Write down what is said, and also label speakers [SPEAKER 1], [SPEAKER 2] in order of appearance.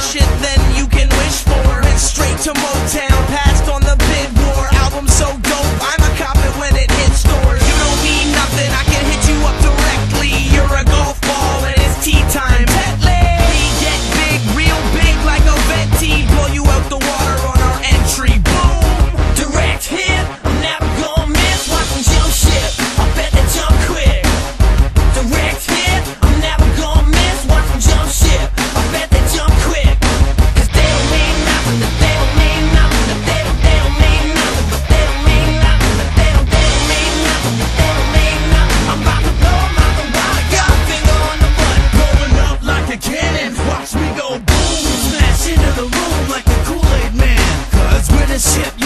[SPEAKER 1] shit than you can wish for. And straight to Motown, passed on the bid war. Album so dope, I'ma cop it when it hits stores. You don't need nothing, I can hit you up directly. You're a golf ball and it's tea time. We get big, real big like a venti. Blow you out the water on our entry. Boom!
[SPEAKER 2] Direct hit, I'm never gonna miss. Watch them jump ship, I bet they jump quick. Direct hit, I'm never gonna miss. Watch them jump ship, I bet they jump quick. Cause they don't mean nothing, that they don't mean nothing, that they don't mean nothing, but they don't mean nothing, that they don't mean nothing, that they don't mean nothing. I'm about to blow them out the water, got a finger on the button.
[SPEAKER 1] Blowing up like a cannon, watch me go boom. Smash into the room like the Kool-Aid Man. Cause we're the ship